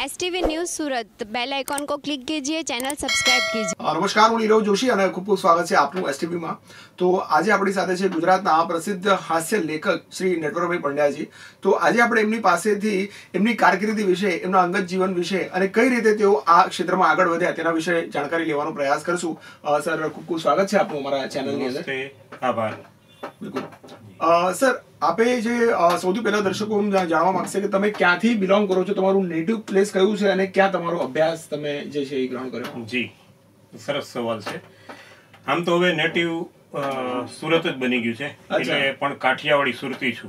STV news Surat bell icon को click कीजिए, channel subscribe कीजिए। नमस्कार, હું નીરવ જોશી અને ખૂબ ખૂબ સ્વાગત છે આપનું એસટીવી માં। તો આજે આપણી સાથે છે ગુજરાતના પ્રસિદ્ધ હાસ્ય લેખક શ્રી નટવરભાઈ પંડ્યાજી। તો આજે આપણે એમની પાસેથી એમની કારકિર્દી વિશે, એમના અંગત જીવન વિશે અને કઈ રીતે તેઓ આ ક્ષેત્રમાં આગળ વધ્યા તેના વિશે જાણકારી લેવાનો પ્રયાસ કરશું। સર, ખૂબ ખૂબ સ્વાગત છે આપનું અમારા ચેનલની અંદર। આભાર। બિલકુલ સર, આપે જે સૌથી પહેલા દર્શકો જાણવા માંગશે કે તમે ક્યાંથી બિલોંગ કરો છો, તમારું નેટિવ પ્લેસ કયું છે અને ક્યાં તમારો અભ્યાસ તમે જે છે એ ગ્રહણ કર્યો? જી, સરસ સવાલ છે। આમ તો હવે નેટિવ સુરત જ બની ગયું છે, એટલે પણ કાઠિયાવાડી સુરતી છું।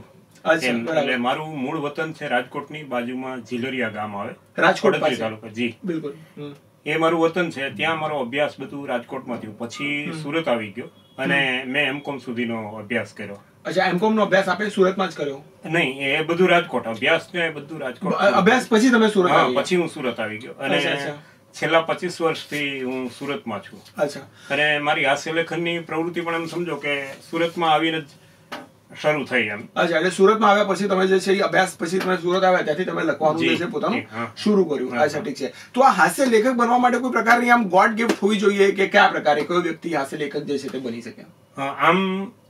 એટલે મારું મૂળ વતન છે રાજકોટની બાજુમાં ઝીલરિયા ગામ આવે, રાજકોટ તાલુકા। જી બિલકુલ, એ મારું વતન છે। ત્યાં મારો અભ્યાસ બધું રાજકોટમાં થયું, પછી સુરત આવી ગયો અને મેં એમકોમ સુધીનો અભ્યાસ કર્યો। અચ્છા, એમકોમ નો અભ્યાસ આપે સુરતમાં જ કર્યો? નહીં, એ બધું રાજકોટ અભ્યાસ ને બધું રાજકોટ। અભ્યાસ પછી તમે સુરત આવ્યા? પછી હું સુરત આવી ગયો અને છેલ્લા 25 વર્ષથી હું સુરતમાં છું। અચ્છા। અને મારી હાસ્ય લેખનની પ્રવૃત્તિ પણ એમ સમજો કે સુરતમાં આવીને જ શરૂ થઈ એમ। અચ્છા, એટલે સુરતમાં આવ્યા પછી તમે જે છે એ અભ્યાસ પછી તમે સુરત આવ્યા ત્યાંથી તમે લખવાનું જે છે પોતાનું શરૂ કર્યું? અચ્છા, ઠીક છે। તો આ હાસ્ય લેખક બનવા માટે કોઈ પ્રકારની આમ ગોડ ગિફ્ટ હોવી જોઈએ કે કયા પ્રકારે કોઈ વ્યક્તિ હાસ્ય લેખક જે છે તે બની શકે? આમ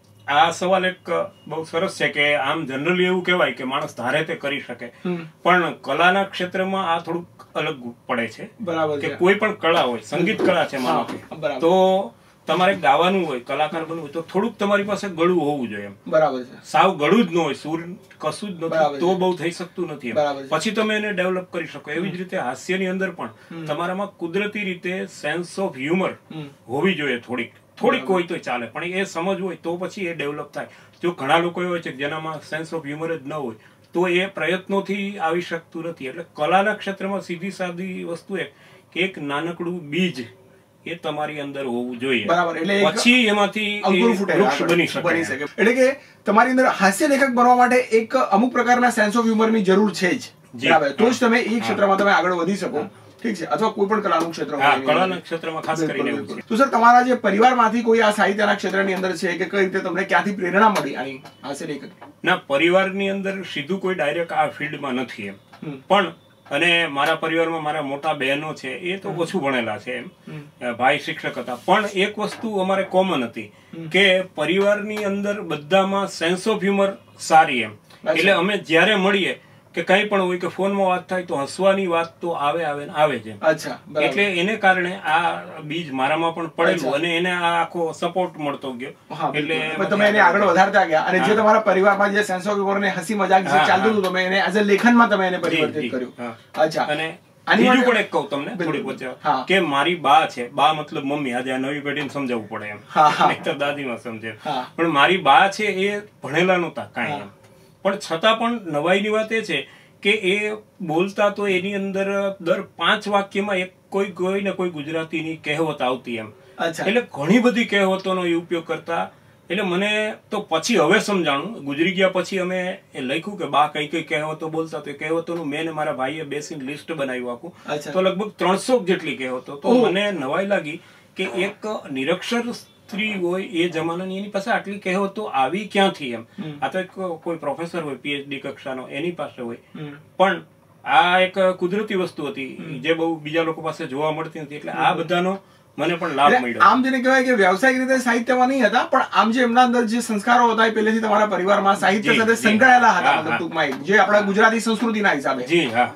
આ સવાલ એક બહુ સરસ છે કે આમ જનરલી એવું કહેવાય કે માણસ ધારે તે કરી શકે, પણ કલાના ક્ષેત્રમાં આ થોડુંક અલગ પડે છે। બરાબર કે કોઈ પણ કળા હોય, સંગીત કળા છે માનો કે, તો તમારે ગાવાનું હોય, કલાકાર બનવું હોય તો થોડુંક તમારી પાસે ગળું હોવું જોઈએ એમ। બરાબર છે। સાવ ગળું જ ન હોય, સુર કશું જ નથી તો બહુ થઈ શકતું નથી, પછી તમે એને ડેવલપ કરી શકો। એવી જ રીતે હાસ્યની અંદર પણ તમારામાં કુદરતી રીતે સેન્સ ઓફ હ્યુમર હોવી જોઈએ, થોડીક હોય તો ચાલે, પણ એ સમજ હોય તો પછી એ ડેવલપ થાય। જો ઘણા લોકો એવા છે જેનામાં સેન્સ ઓફ હ્યુમર જ ન હોય તો એ પ્રયત્નોથી આવી શકતું નથી। એટલે કલાના ક્ષેત્રમાં સીધી સાદી વસ્તુ કે એક નાનકડું બીજ એ તમારી અંદર હોવું જોઈએ, બરાબર, એટલે પછી એમાંથી વૃક્ષ બની શકે। એટલે કે તમારી અંદર હાસ્ય લેખક બનવા માટે એક અમુક પ્રકારના સેન્સ ઓફ હ્યુમર ની જરૂર છે જ, બરાબર, તો જ તમે એ ક્ષેત્રમાં તમે આગળ વધી શકો, ઠીક છે, અથવા કોઈ પણ કલાનું ક્ષેત્ર હોય, કલાના ક્ષેત્રમાં ખાસ કરીને એવું છે। તો સર, તમારા જે પરિવારમાંથી કોઈ આ સાહિત્યના ક્ષેત્રની અંદર છે કે કઈ રીતે તમને ક્યાંથી પ્રેરણા મળી આની હાસ્ય લેખક? ના, પરિવારની અંદર સીધું કોઈ ડાયરેક્ટ આ ફિલ્ડમાં નથી એમ, પણ અને મારા પરિવારમાં મારા મોટા બહેનો છે એ તો ઓછું ભણેલા છે એમ, ભાઈ શિક્ષક હતા, પણ એક વસ્તુ અમારે કોમન હતી કે પરિવારની અંદર બધામાં સેન્સ ઓફ હ્યુમર સારી એમ। એટલે અમે જ્યારે મળીએ કે કઈ પણ હોય કે ફોનમાં વાત થાય તો હસવાની વાત તો આવે જ એમ। અચ્છા, એટલે એને કારણે આ બીજ મારામાં પણ પડેલું અને એને આ આખો સપોર્ટ મળતો ગયો, એટલે તમે એને આગળ વધારતા ગયા અને જે તમારા પરિવારમાં જે સેન્સ ઓફ હ્યુમર ને હસી મજાક જે ચાલતું હતું તમે એને એઝ અ લેખનમાં તમે એને પરિવર્તિત કર્યું। અચ્છા, અને બીજું પણ એક કહું તમને થોડીક વચ્ચે કે મારી બા છે, બા મતલબ મમ્મી, આજે આ નવી પેઢીને સમજાવવું પડે એમ, નહીંતર દાદીમાં સમજે, પણ મારી બા છે એ ભણેલા નહોતા કાંઈ એમ, પણ છતાં પણ નવાઈની વાત એ છે કે એ બોલતા તો એની અંદર દર 5 વાક્યમાં એક કોઈ ને કોઈ ગુજરાતીની કહેવત આવતી એમ। એટલે ઘણી બધી કહેવતોનો એ ઉપયોગ કરતા। એટલે મને તો પછી હવે સમજાણું, ગુજરી ગયા પછી અમે એ લખ્યું કે બા કઈ કહેવતો બોલતા, તો એ કહેવતોનું મેં ને મારા ભાઈએ બેસીને લિસ્ટ બનાવ્યું આખું, તો લગભગ 300 જેટલી કહેવતો। તો મને નવાઈ લાગી કે એક નિરક્ષર સ્ત્રી હોય એ જમાનાની એની પાસે આટલી કહેવતો આવી ક્યાંથી એમ। આ તો કોઈ પ્રોફેસર હોય PhD કક્ષાનો એની પાસે હોય, પણ આ એક કુદરતી વસ્તુ હતી જે બહુ બીજા લોકો પાસે જોવા મળતી નથી, એટલે આ બધાનો મને પણ લાભ મળ્યો। આમ જેને કહેવાય કે વ્યવસાયિક રીતે સાહિત્યમાં નહીં હતા, પણ આમ જે એમના અંદર જે સંસ્કારો હતા એ પહેલેથી તમારા પરિવારમાં સાહિત્ય સાથે સંકળાયેલા હતા, મતલબ ટૂંકમાં જે આપણા ગુજરાતી સંસ્કૃતિના હિસાબે, જી હા,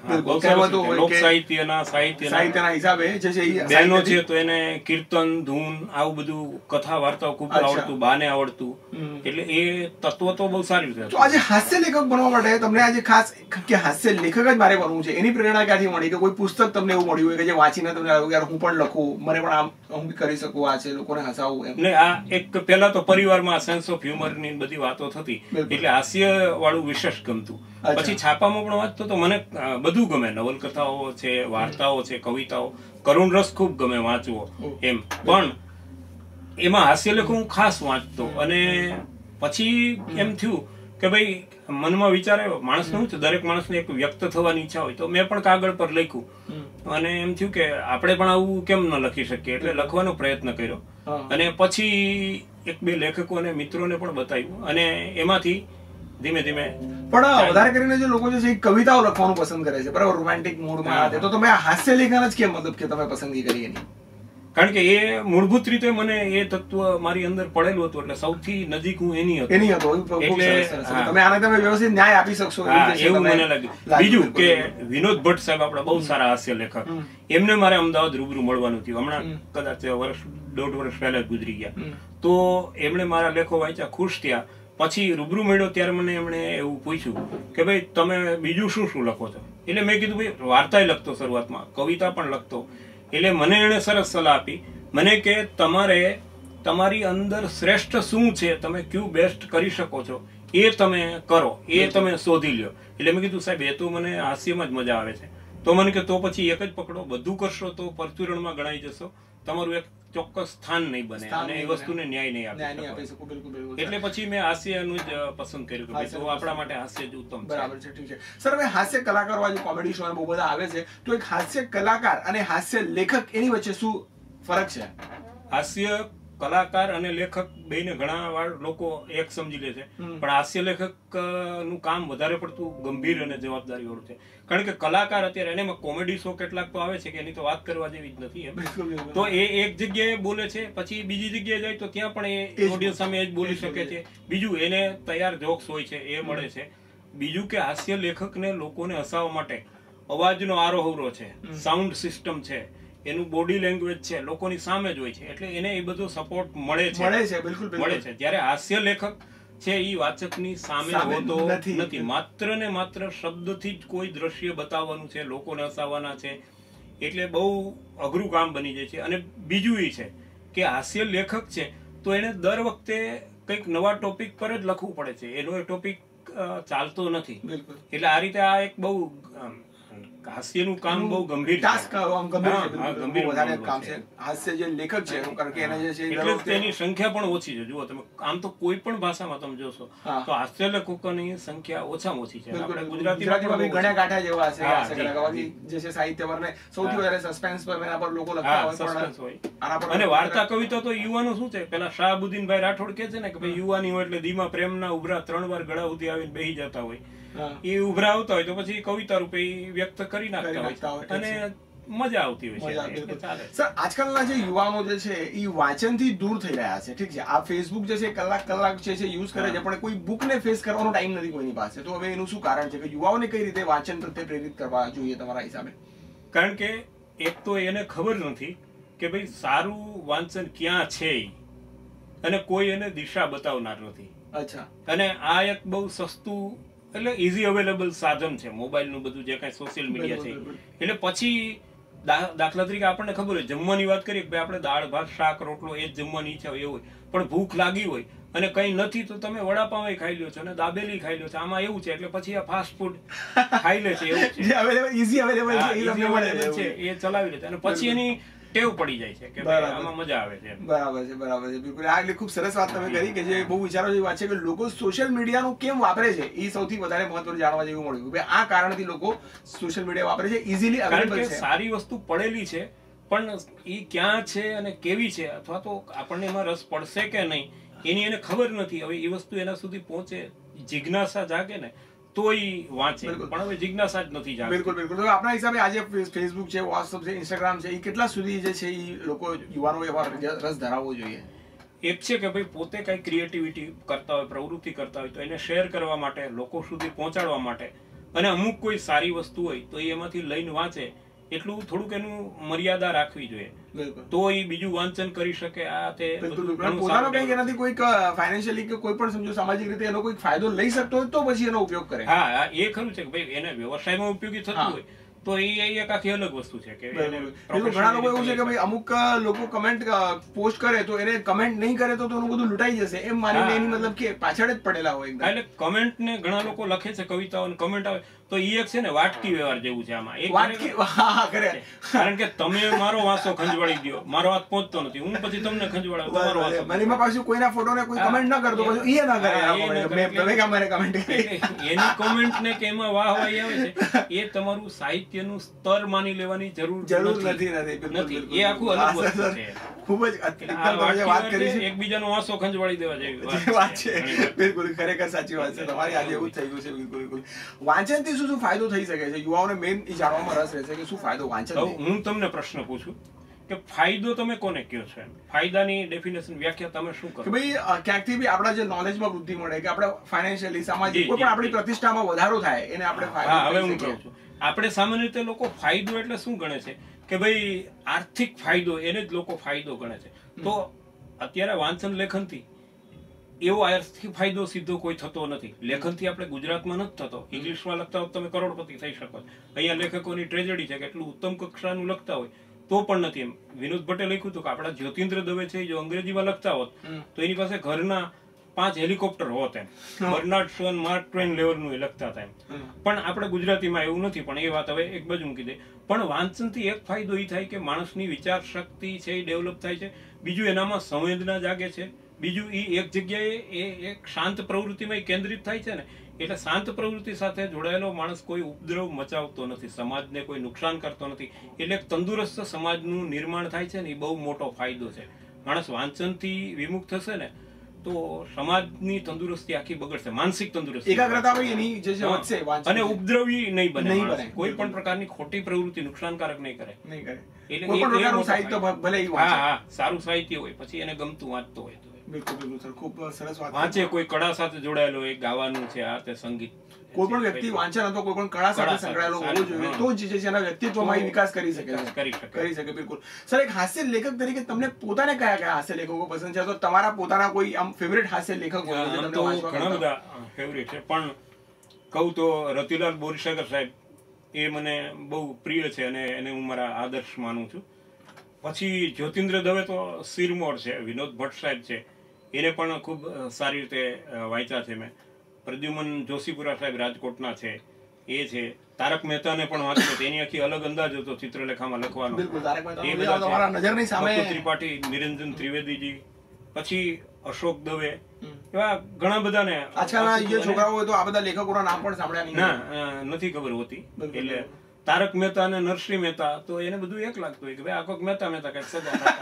લોક સાહિત્યના હિસાબે જે છે બહેનો છે તો એને કીર્તન, ધૂન, આવું બધું કથા વાર્તાઓ ખૂબ આવડતું, બાને આવડતું, એટલે એ તત્વ તો બહુ સારી રીતે। તો આજે હાસ્ય લેખક બનવા માટે તમને આજે ખાસ કે હાસ્ય લેખક જ મારે બનવું છે, એની પ્રેરણા ક્યાંથી મળી? કે કોઈ પુસ્તક તમને એવું મળ્યું હોય કે જે વાંચીને તમને લાગ્યું યાર હું પણ લખું, મને પણ આમ હું બી કરી શકું, આ છે લોકોને હસાવવું એમ? ને આ એક પેલા તો પરિવારમાં સેન્સ ઓફ હ્યુમર ની બધી વાતો થતી, એટલે હાસ્ય વાળું વિશેષ ગમતું। પછી છાપામાં પણ વાંચતો તો મને બધું ગમે, નવલકથાઓ છે, વાર્તાઓ છે, કવિતાઓ, કરુણ રસ ખૂબ ગમે વાંચવો એમ, પણ એમાં હાસ્ય લેખો હું ખાસ વાંચતો। અને પછી એમ થયું કે ભાઈ મનમાં વિચાર આવ્યો, માણસને શું છે, દરેક માણસને એક વ્યક્ત થવાની ઈચ્છા હોય, તો મેં પણ કાગળ પર લખ્યું અને એમ થયું કે આપણે પણ આવું કેમ ન લખી શકીએ, એટલે લખવાનો પ્રયત્ન કર્યો। અને પછી 1-2 લેખકો અને મિત્રોને પણ બતાવ્યું અને એમાંથી ધીમે ધીમે. પણ વધારે કરીને જે લોકો છે કવિતાઓ લખવાનું પસંદ કરે છે, બરાબર, રોમેન્ટિક મૂડમાં, તો તમે હાસ્ય લેખન જ કેમ મતલબ કે તમે પસંદગી કરી એની? કારણ કે એ મૂળભૂત રીતે મને એ તત્વ મારી અંદર પડેલું હતું, એટલે સૌથી નજીક હું એની હતો. તમે આને તમે વ્યવસ્થિત ન્યાય આપી શકશો એવું મને લાગ્યું. બીજું કે વિનોદ ભટ્ટ સાહેબ આપણા બહુ સારા હાસ્ય લેખક, એમને મારે અમદાવાદ રૂબરૂ મળવાનું થયું. હમણાં કદાચ દોઢ વર્ષ પહેલા ગુજરી ગયા. તો એમણે મારા લેખો વાંચ્યા, ખુશ થયા. પછી રૂબરૂ મળ્યો ત્યારે મને એમણે એવું પૂછ્યું કે ભાઈ તમે બીજું શું શું લખો છો? એટલે મેં કીધું ભાઈ વાર્તાય લખતો શરૂઆતમાં, કવિતા પણ લખતો. એટલે મને એને સરસ સલાહ આપી, મને કે તમારે તમારી અંદર શ્રેષ્ઠ શું છે, તમે ક્યુ બેસ્ટ કરી શકો છો એ તમે કરો, એ તમે શોધી લ્યો. એટલે મેં કીધું સાહેબ એ તો મને હાસ્યમાં જ મજા આવે છે. તો મને કે તો પછી એક જ પકડો, બધું કરશો તો પરચુરણમાં ગણાઈ જશો, તમારું એક ચોક્કસ સ્થાન નહીં બને અને એ વસ્તુને ન્યાય નહીં આપી શકો. એટલે પછી મેં હાસ્યનું જ પસંદ કર્યું કે તો આપણા માટે હાસ્ય જ ઉત્તમ છે. બરાબર છે, ઠીક છે સર. હવે હાસ્ય કલાકારો આજે કોમેડી શો બહુ બધા આવે છે, તો એક હાસ્ય કલાકાર અને હાસ્ય લેખક એની વચ્ચે શું ફરક છે? હાસ્ય કલાકાર અને લેખક બેને ઘણા વાર લોકો એક સમજી લે છે, પણ હાસ્ય લેખક નું કામ વધારે પડતું ગંભીર અને જવાબદારી વાળું છે. કારણ કે કલાકાર અત્યારે એમાં કોમેડી શો કેટલાક તો આવે છે કે એની તો વાત કરવા જેવી જ નથી. તો એ એક જગ્યાએ બોલે છે, પછી બીજી જગ્યાએ જાય તો ત્યાં પણ એ ઓડિયન્સ સામે જ બોલી શકે છે. બીજું એને તૈયાર જોક્સ હોય છે એ મળે છે. બીજું કે હાસ્ય લેખકને લોકોને હસાવવા માટે અવાજનો આરોહરો છે, સાઉન્ડ સિસ્ટમ છે, એનું બોડી લેંગ્વેજ છે, લોકોની સામે જ હોય છે, એટલે એને એ બધો સપોર્ટ મળે છે. બિલકુલ મળે છે. જ્યારે હાસ્ય લેખક છે એ વાચકની સામે હોતો નથી, માત્ર ને માત્ર શબ્દથી જ કોઈ દ્રશ્ય બતાવવાનું છે, લોકોને હસાવવાના છે, એટલે બહુ અઘરું કામ બની જાય છે. અને બીજું એ છે કે હાસ્ય લેખક છે તો એને દર વખતે કંઈક નવા ટોપિક પર જ લખવું પડે છે, એનો એ ટોપિક ચાલતો નથી. એટલે આ રીતે આ એક બહુ હાસ્યનું કામ બહુ ગંભીર છે. હાસ્ય જે લેખક છે કારણ કે એને જે છે એટલે તેની સંખ્યા પણ ઓછી છે. જુઓ તમે, આમ તો કોઈ પણ ભાષામાં તમે જોશો તો હાસ્ય લેખકોની સંખ્યા ઓછામાં ઓછી છે. આપણે ગુજરાતીમાં ઘણા ગાંઠા જેવા છે જે છે સાહિત્યમાં સૌથી વધારે સસ્પેન્સ પર એના પર લોકો લખતા હોય. અને વાર્તા કવિતા તો યુવાનો શું છે, પેલા શાહબુદ્દીનભાઈ રાઠોડ કે છે ને કે ભાઈ યુવાની હોય એટલે ધીમા પ્રેમના ઉભરા 3 વાર ગળા સુધી આવીને બેહી જતા હોય, એ ઉભરા આવતા હોય તો પછી કવિતા રૂપે વ્યક્ત કરી નાખતા હોય અને મજા આવતી હોય છે. સર, આજકાલના જે યુવાનો જે છે એ વાંચનથી દૂર થઈ રહ્યા છે. ઠીક છે, આ ફેસબુક જે છે કલાક છે યુઝ કરે છે, પણ કોઈ બુકને ફેસ કરવાનો ટાઈમ નથી કોઈની પાસે. તો હવે એનું શું કારણ છે કે યુવાઓને કઈ રીતે વાંચન પ્રત્યે પ્રેરિત કરવા જોઈએ તમારા હિસાબે? કારણ કે એક તો એને ખબર નથી કે ભાઈ સારું વાંચન ક્યાં છે અને કોઈ એને દિશા બતાવનાર નથી. અચ્છા. અને આ એક બહુ સસ્તું એટલે ઇઝી અવેલેબલ સાધન છે મોબાઈલ નું બધું જે કઈ સોશિયલ મીડિયા છે. એટલે પછી દાખલા તરીકે આપણને ખબર હોય, જમવાની વાત કરીએ કે આપણે દાળ ભાત શાક રોટલો એ જ જમવાની ઈચ્છા હોય એવું હોય, પણ ભૂખ લાગી હોય અને કઈ નથી તો તમે વડાપાવ ખાઈ લ્યો છો અને દાબેલી ખાઈ લ્યો છો. આમાં એવું છે એટલે પછી આ ફાસ્ટ ફૂડ ખાઈ લે છે, એવું છે ઈઝી અવેલેબલ છે એ ચલાવી લે છે અને પછી એની ટેવ પડી જાય છે કે આમાં મજા આવે છે. બરાબર છે, બરાબર છે, બિલકુલ. આ એટલે ખૂબ સરસ વાત તમે કરી કે જે બહુ વિચારો જેવી વાત છે કે લોકો સોશિયલ મીડિયાનું કેમ વાપરે છે એ સૌથી વધારે મહત્વનું જાણવા જેવું મળ્યું કે આ કારણથી લોકો સોશિયલ મીડિયા વાપરે છે, ઇઝીલી અવેલેબલ છે. સારી વસ્તુ પડેલી છે પણ એ ક્યાં છે અને કેવી છે અથવા તો આપણને એમાં રસ પડશે કે નહીં એની એને ખબર નથી. હવે એ વસ્તુ એના સુધી પહોંચે, જિજ્ઞાસા જાગે ને તો વાંચે, પણ હવે જિજ્ઞાસા જ નથી જાગતી. બિલકુલ, બિલકુલ. આપણા હિસાબે આજે ફેસબુક છે, વોટ્સઅપ છે, ઇન્સ્ટાગ્રામ છે, એ કેટલા સુધી જે છે એ લોકો યુવાનો એમાં રસ ધરાવવો જોઈએ? એક છે કે ભાઈ પોતે કઈ ક્રિએટિવિટી કરતા હોય, પ્રવૃત્તિ કરતા હોય તો એને શેર કરવા માટે, લોકો સુધી પહોંચાડવા માટે, અને અમુક કોઈ સારી વસ્તુ હોય તો એમાંથી લઈને વાંચે, એટલું થોડુંક એનું મર્યાદા રાખવી જોઈએ તો એ બીજું વાંચન કરી શકે. આ તે પોતાનો કઈક એનાથી કોઈક ફાઇનાન્શિયલી કે કોઈ પણ સમજો સામાજિક રીતે એનો કોઈ ફાયદો લઈ શકતો હોય તો પછી એનો ઉપયોગ કરે. હા, એ ખરું છે કે ભાઈ એને વ્યવસાયમાં ઉપયોગી થતું હોય તો એ એક આખી અલગ વસ્તુ છે કે ઘણા લોકો એવું છે કે ભાઈ અમુક લોકો કમેન્ટ પોસ્ટ કરે તો એને કમેન્ટ નહીં કરે તો એનું બધું લૂંટાઈ જશે એમ માનીને એની મતલબ કે પાછળ જ પડેલા હોય. એટલે કમેન્ટ ને ઘણા લોકો લખે છે કવિતાઓ કમેન્ટ આવે તો ઈ એક છે ને વાટકી વ્યવહાર જેવું છે આમાં. કારણ કે તમે મારો વાંસો ખંજવાળી દો, મારો હાથ પહોંચતો નથી, હું પછી તમને ખંજવાળું, તમારો વાંસો. મને પાછું કોઈના ફોટોને કોઈ કમેન્ટ ન કરતો, પછી ઈ ના કરે. એની કમેન્ટ ને કે એમાં વાહ વાહ આવે છે, એ તમારું સાહિત્યનું સ્તર માની લેવાની જરૂર નથી. એ આખું અલગ વસ્તુ છે. ખૂબ જ વાત કરી છે, એકબીજાનો વાંસો ખંજવાળી દેવા જેવી વાત છે. બિલકુલ, ખરેખર સાચી વાત છે તમારી. આજે એવું જ થઈ ગયું છે. બિલકુલ બિલકુલ. વાંચનથી શું શું ફાયદો થઈ શકે છે? યુવાઓને મેઇન એ જાણવામાં રસ રહેશે કે શું ફાયદો વાંચન. હું તમને પ્રશ્ન પૂછું કે ફાયદો તમે કોને કયો છો? ફાયદાની ડેફિનેશન, વ્યાખ્યા તમે શું કરો? કે ભાઈ ક્યાંકથી બી આપણા જે નોલેજમાં વૃદ્ધિ મળે, કે આપણે ફાઇનાન્શિયલી, સામાજિક કોઈ પણ આપણી પ્રતિષ્ઠામાં વધારો થાય, એને આપણે ફાયદો. હવે હું કહું છું, આપણે સામાન્ય રીતે લોકો ફાયદો એટલે શું ગણે છે કે ભાઈ આર્થિક ફાયદો, એને જ લોકો ફાયદો ગણે છે. તો અત્યારે વાંચન લેખનથી એવો આર્થિક ફાયદો સીધો કોઈ થતો નથી. લેખનથી આપણે ગુજરાતમાં નથી થતો. ઇંગ્લિશમાં લખતા હોય તમે કરોડપતિ થઈ શકો. અહીંયા લેખકોની ટ્રેજેડી છે કે એટલું ઉત્તમ કક્ષાનું લખતા હોય તો પણ નથી. એમ વિનોદ ભટ્ટે લખ્યું હતું કે આપણા જ્યોતિન્દ્ર દવે છે, જો અંગ્રેજીમાં લખતા હોત તો એની પાસે ઘરના 5 હેલિકોપ્ટર હોત. એમ બર્નાર્ડ શો, માર્ક ટ્વેન લેવલનું એ લખતા હતા. એમ પણ આપણે ગુજરાતીમાં એવું નથી. પણ એ વાત હવે એક બાજુ મૂકી દે. પણ વાંચનથી એક ફાયદો એ થાય કે માણસની વિચાર શક્તિ છે એ ડેવલપ થાય છે. બીજું એનામાં સંવેદના જાગે છે. બીજું એ એક જગ્યાએ એક શાંત પ્રવૃત્તિમાં કેન્દ્રિત થાય છે ને, એટલે શાંત પ્રવૃત્તિ સાથે જોડાયેલો માણસ કોઈ ઉપદ્રવ મચાવતો નથી, સમાજને કોઈ નુકસાન કરતો નથી. એટલે એક તંદુરસ્ત સમાજનું નિર્માણ થાય છે ને, એ બહુ મોટો ફાયદો છે. માણસ વાંચનથી વિમુખ થશે ને તો સમાજની તંદુરસ્તી આખી બગડશે, માનસિક તંદુરસ્તી, એકાગ્રતા એની જે વધશે, અને ઉપદ્રવી નહીં બને. કોઈ પણ પ્રકારની ખોટી પ્રવૃત્તિ નુકસાનકારક નહીં કરે. સારું સાહિત્ય હોય, પછી એને ગમતું વાંચતો હોય. બિલકુલ બિલકુલ સર, ખૂબ સરસ વાત. વાંચે, કોઈ કળા સાથે જોડાયેલો હોય, ગાવાનું છે, આ તે સંગીત, કોઈ પણ વ્યક્તિ વાંચન અથવા કોઈ પણ કળા સાથે સંકળાયેલો હોવો જોઈએ, તો જ જે એના વ્યક્તિત્વમાં વિકાસ કરી શકે છે, કરી શકે. બિલકુલ સર, એક હાસ્ય લેખક તરીકે તમને પોતાને કયા કયા હાસ્ય લેખકો પસંદ છે? તો તમારા પોતાના કોઈ આમ ફેવરેટ હાસ્ય લેખક હોય? ઘણા બધા ફેવરેટ છે, પણ કહું તો રતિલાલ બોરીસાગર સાહેબ એ મને બહુ પ્રિય છે અને એને હું મારા આદર્શ માનું છું. પછી જ્યોતિન્દ્ર દવે તો શિરમોર છે. વિનોદ ભટ્ટ સાહેબ છે, એને પણ ખૂબ સારી રીતે વાંચ્યા છે મેં. પ્રદ્યુમન જોશીપુરા સાહેબ રાજકોટના છે, એ છે. તારક મહેતાને પણ વાંચ્યો, એની આખી અલગ અંદાજ હતો ચિત્રલેખામાં લખવાનો. એ બધા ત્રિપાઠી, નિરંજન ત્રિવેદીજી, પછી અશોક દવે, એવા ઘણા બધા ને. છોકરાઓ તો આ બધા લેખકોના નામ પણ સાંભળ્યા ના, નથી ખબર હોતી. એટલે તારક મહેતા અને નરસિંહ મહેતા, તો એને બધું એક લાગતું હોય કે ભાઈ આખો મહેતા મહેતા કઈક સદા.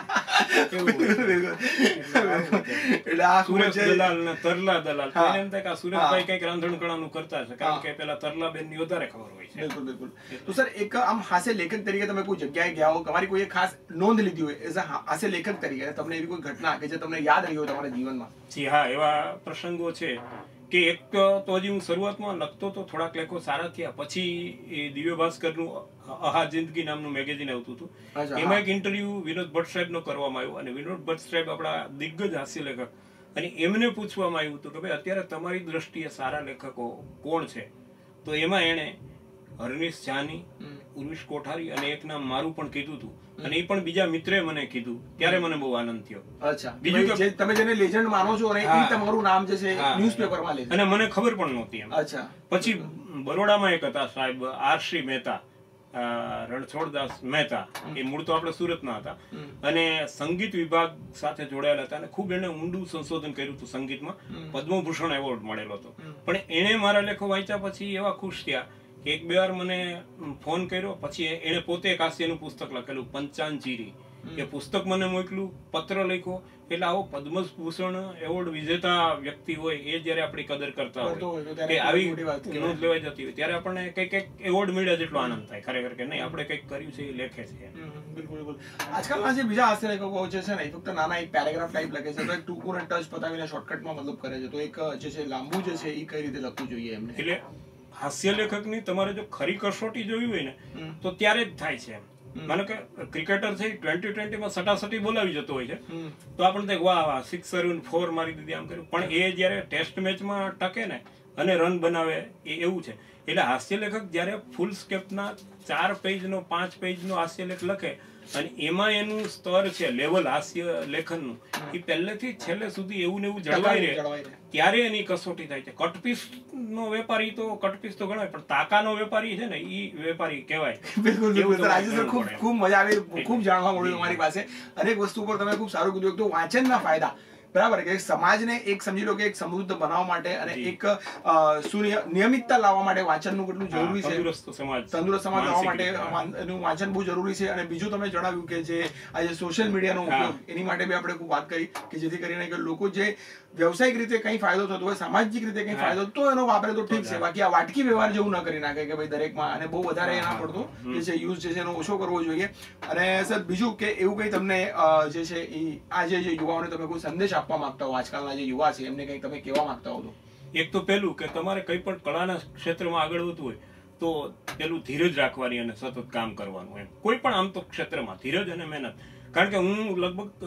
સુરેશ દલાલ ને તરલા દલાલ, એમ થાય કે સુરેશભાઈ કઈક રાંધણ કળાનું કરતા છે, કારણ કે પેલા તરલા બેન ની વધારે ખબર હોય છે. બિલકુલ બિલકુલ. તો સર, એક આમ હાસ્ય લેખક તરીકે તમે કોઈ જગ્યાએ ગયા હો, તમારી કોઈ ખાસ નોંધ લીધી હોય એઝ અ હાસ્ય લેખક તરીકે, તમને એવી કોઈ ઘટના કે જે તમને યાદ રહી હોય તમારા જીવનમાં? જી હા, એવા પ્રસંગો છે કે એક તો હજી હું શરૂઆતમાં લખતો તો થોડાક લેખો સારા થયા. પછી એ દિવ્ય ભાસ્કરનું આહા જિંદગી નામનું મેગેઝિન આવતું હતું, એમાં એક ઇન્ટરવ્યુ વિનોદ ભટ્ટ સાહેબનો કરવામાં આવ્યો. અને વિનોદ ભટ્ટ સાહેબ આપણા દિગ્ગજ હાસ્ય લેખક, અને એમને પૂછવામાં આવ્યું હતું કે ભાઈ અત્યારે તમારી દ્રષ્ટિએ સારા લેખકો કોણ છે? તો એમાં એણે હરનીશ જાની, ઉર્વિશ કોઠારી અને એક નામ મારું પણ કીધું હતું. અને એ પણ બીજા મિત્રે મને કીધું, ત્યારે મને બહુ આનંદ થયો. અચ્છા, બીજું કે તમે જેને લેજન્ડ માનો છો અને એ તમારું નામ જે છે ન્યૂઝપેપરમાં લે, અને મને ખબર પણ નહોતી એમ. અચ્છા. પછી બરોડામાં એક હતા સાહેબ, આરસી મહેતા, રણછોડદાસ મહેતા, એ મૂળ તો આપણે સુરતના હતા, અને સંગીત વિભાગ સાથે જોડાયેલા હતા, અને ખૂબ એને ઊંડું સંશોધન કર્યું હતું સંગીતમાં. પદ્મભૂષણ એવોર્ડ મળેલો હતો. પણ એને મારા લેખો વાંચ્યા પછી એવા ખુશ થયા કે એક બે વાર મને ફોન કર્યો. પછી એને પોતે એક હાસ્યનું પુસ્તક લખેલું, પંચાંજીરી, એ પુસ્તક મને મોકલ્યું, પત્ર લખ્યો. એટલે આવો પદ્મભૂષણ એવોર્ડ વિજેતા વ્યક્તિ હોય એ જયારે આપણી કદર કરતા હોય, કે આવી નોંધ લેવાઈ જતી હોય, ત્યારે આપણને કઈક એવોર્ડ મળ્યા જેટલો આનંદ થાય ખરેખર, કે નહીં આપણે કઈક કર્યું છે, એ લેખે છે. બિલકુલ. આજકાલના જે બીજા હાસ્ય લેખકો છે ને, એ ફક્ત નાના એક પેરેગ્રાફ ટાઈપ લખે છે, તો એક ટૂંકું ટચ પતાવીને શોર્ટકટમાં મતલબ કરે છે. તો એક જે છે લાંબુ જે છે એ કઈ રીતે લખવું જોઈએ એમને? એટલે હાસ્ય લેખકની તમારે જો ખરી કસોટી જોવી હોય ને, તો ત્યારે જ થાય છે. માનો કે ક્રિકેટર છે 2020માં સટાસટી બોલાવી જતો હોય છે, તો આપણને વાહ વાહ, સિક્સર 4 મારી દીધી, આમ કર્યું. પણ એ જયારે ટેસ્ટ મેચમાં ટકે ને અને રન બનાવે, એ એવું છે. એટલે હાસ્ય લેખક જયારે ફૂલ સ્કેપના 4 પેજનો 5 પેજનો હાસ્ય લેખ લખે, અને એમાં એનું સ્તર છે લેવલ હાસ્ય લેખનનું એ પહેલેથી છેલ્લે સુધી એવું ને એવું જળવાઈ રહે ત્યારે એની કસોટી થાય છે. કટપીસ નો વેપારી તો કટપીસ તો ગણાય, પણ તાકાનો વેપારી છે ને એ વેપારી કહેવાય. બિલકુલ રાજેશ સર, ખૂબ મજા આવી, ખૂબ જાણવા મળ્યું તમારી પાસે. અનેક વસ્તુ પર તમે ખૂબ સારું કીધું. તો વાંચનના ફાયદા, બરાબર, કે સમાજને એક સમજી લો કે એક સમૃદ્ધ બનાવવા માટે અને એક નિયમિતતા લાવવા માટે વાંચનનું કેટલું જરૂરી છે. તંદુરસ્ત સમાજ લાવવા માટે એનું વાંચન બહુ જરૂરી છે. અને બીજું તમે જણાવ્યું કે જે આજે સોશિયલ મીડિયાનો ઉપયોગ, એની માટે બી આપણે ખૂબ વાત કરી કે જેથી કરીને કે લોકો જે વ્યવસાયિક રીતે કઈ ફાયદો થતો હોય, સામાજિક રીતે કઈ ફાયદો તો એનો વાપરે તો ઠીક છે, બાકી આ વાટકી વ્યવહાર જેવું ન કરી નાખે કે ભાઈ દરેકમાં અને બહુ વધારે એના પડતો જે છે યુઝ જે છે એનો ઓછો કરવો જોઈએ. અને સર બીજું કે એવું કઈ તમને જે છે એ આજે જે યુવાઓને તમે કોઈ સંદેશ આપવા માંગતા હો, આજકાલના જે યુવા છે એમને કઈ તમે કહેવા માંગતા હો? તો એક તો પેલું કે તમારે કઈ પણ કળાના ક્ષેત્રમાં આગળ વધવું હોય તો પેલું ધીરજ રાખવાની અને સતત કામ કરવાનું. એમ કોઈ પણ આમ તો ક્ષેત્રમાં ધીરજ અને મહેનત. કારણ કે હું લગભગ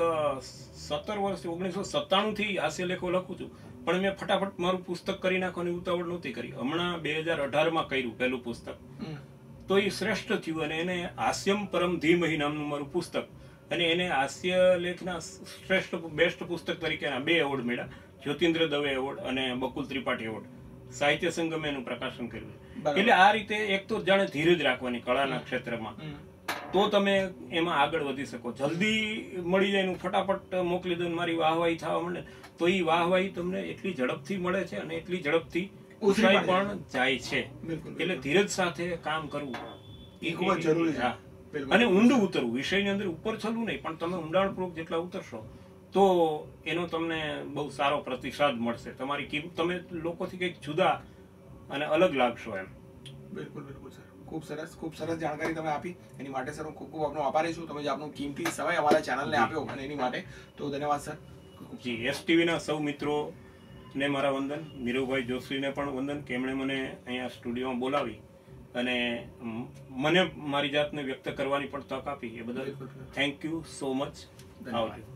17 વર્ષ 1997 થી હાસ્ય લેખો લખું છું, પણ મેં ફટાફટ મારું પુસ્તક કરી નાખવાની ઉતાવળ નહોતી કરી. હમણાં 2018 કર્યું પહેલું પુસ્તક, તો એ શ્રેષ્ઠ થયું. અને એને હાસ્યમ પરમ ધીમહિ નામનું મારું પુસ્તક, અને એને હાસ્ય લેખના શ્રેષ્ઠ બેસ્ટ પુસ્તક તરીકે 2 એવોર્ડ મળ્યા, જ્યોતિન્દ્ર દવે એવોર્ડ અને બકુલ ત્રિપાઠી એવોર્ડ. સાહિત્ય સંગમે એનું પ્રકાશન કર્યું. એટલે આ રીતે એક તો જાણે ધીરજ રાખવાની કળાના ક્ષેત્રમાં, તો તમે એમાં આગળ વધી શકો. જલ્દી મળી જાય એનું ફટાફટ મોકલી દો મારી વાહવાહી થવા માંડે તો એ વાહવાહી તમને એટલી ઝડપથી મળે છે અને એટલી ઝડપથી ઉછાઈ પણ જાય છે. એટલે ધીરજ સાથે કામ કરવું એ ખૂબ જ જરૂરી છે. અને ઊંડું ઉતરવું, વિષયની અંદર ઉપર છલવું નહીં, પણ તમે ઊંડાણપૂર્વક જેટલા ઉતરશો તો એનો તમને બહુ સારો પ્રતિસાદ મળશે. તમારી તમે લોકોથી કંઈક જુદા અને અલગ લાગશો એમ. બિલકુલ બિલકુલ સર, ખૂબ સરસ જાણકારી તમે આપી. એની માટે સર હું ખૂબ ખૂબ આપનો આભારી છું. તમે જે આપનો કિંમતી સમય અમારા ચેનલને આપ્યો અને એની માટે તો ધન્યવાદ સર. જી, એસટીવીના સૌ મિત્રોને મારા વંદન. નીરવભાઈ જોશીને પણ વંદન કે એમણે મને અહીંયા સ્ટુડિયોમાં બોલાવી અને મને મારી જાતને વ્યક્ત કરવાની પણ તક આપી. એ બદલ થેન્ક યુ સો મચ. આવજો.